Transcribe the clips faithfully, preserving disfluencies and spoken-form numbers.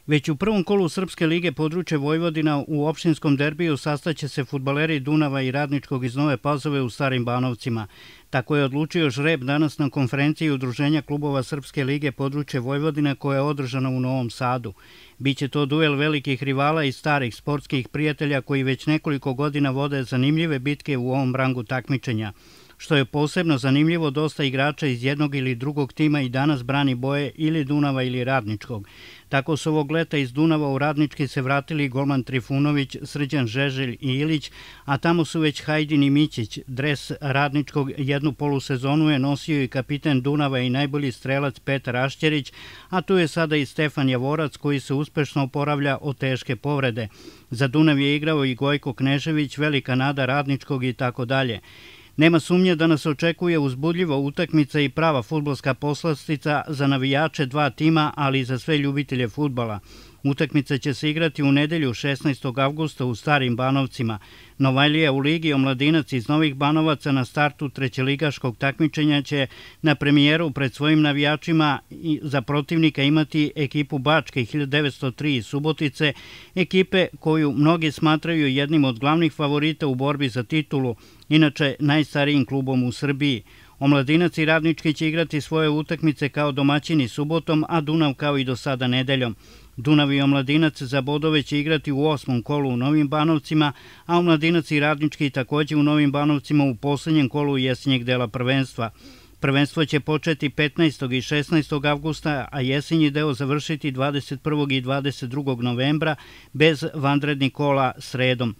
Već u prvom kolu Srpske lige područje Vojvodina u opštinskom derbiju sastaće se fudbaleri Dunava i Radničkog iz Nove Pazove u Starim Banovcima. Tako je odlučio žreb danas na konferenciji Udruženja klubova Srpske lige područje Vojvodina koja je održana u Novom Sadu. Biće to duel velikih rivala i starih sportskih prijatelja koji već nekoliko godina vode zanimljive bitke u ovom rangu takmičenja. Što je posebno zanimljivo, dosta igrača iz jednog ili drugog tima i danas brani boje ili Dunava ili Radničkog. Tako su ovog leta iz Dunava u Radnički se vratili golman Trifunović, Srđan Žeželj i Ilić, a tamo su već Hajdin i Mićić. Dres Radničkog jednu polusezonu je nosio i kapiten Dunava i najbolji strelac Petar Ašćerić, a tu je sada i Stefan Javorac koji se uspešno oporavlja od teške povrede. Za Dunav je igrao i Gojko Knežević, velika nada Radničkog i tako dalje. Nema sumnje da nas očekuje uzbudljiva utakmica i prava fudbalska poslastica za navijače dva tima, ali i za sve ljubitelje fudbala. Utakmica će se igrati u nedelju šesnaestog avgusta u Starim Banovcima. Novajlija u Ligi Omladinac iz Novih Banovaca na startu trećeligaškog takmičenja će na premijeru pred svojim navijačima za protivnika imati ekipu Bačke hiljadu devetsto tri iz Subotice, ekipe koju mnogi smatraju jednim od glavnih favorita u borbi za titulu, inače najstarijim klubom u Srbiji. Omladinac i Radnički će igrati svoje utakmice kao domaćini subotom, a Dunav kao i do sada nedeljom. Dunav i Omladinac za bodove će igrati u osmom kolu u Novim Banovcima, a Omladinac i Radnički takođe u Novim Banovcima u poslednjem kolu jesenjeg dela prvenstva. Prvenstvo će početi petnaestog i šesnaestog avgusta, a jesenji deo završiti dvadeset prvog i dvadeset drugog novembra bez vanrednih kola sredom.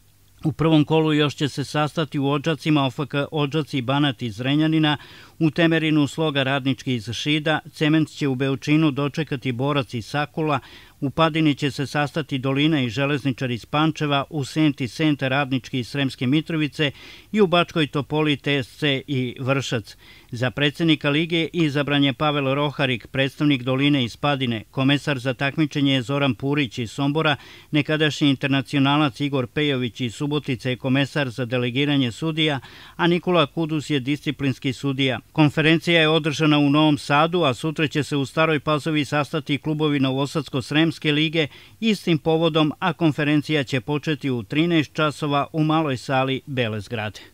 U prvom kolu još će se sastati u Odžacima O F K Odžaci i Banat iz Zrenjanina, u Temerinu Sloga Radnički iz Šida, Cement će u Beočinu dočekati Borac iz Sakula, u Padini će se sastati Dolina i Železničar iz Pančeva, u Senti Senta Radnički iz Sremske Mitrovice i u Bačkoj Topoli T S C i Vršac. Za predsednika lige izabran je Pavel Roharik, predstavnik Doline iz Padine. Komesar za takmičenje je Zoran Purić iz Sombora, nekadašnji internacionalac Igor Pejović iz Subotice je komesar za delegiranje sudija, a Nikola Kudus je disciplinski sudija. Konferencija je održana u Novom Sadu, a sutra će se u Staroj Pazovi sastati klubovi Novosadsko-Sremske lige istim povodom, a konferencija će početi u trinaest časova u maloj sali Bele zgrade.